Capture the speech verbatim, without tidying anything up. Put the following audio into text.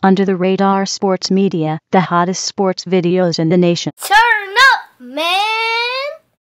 Under the Radar Sports Media, the hottest sports videos in the nation. Turn up, man!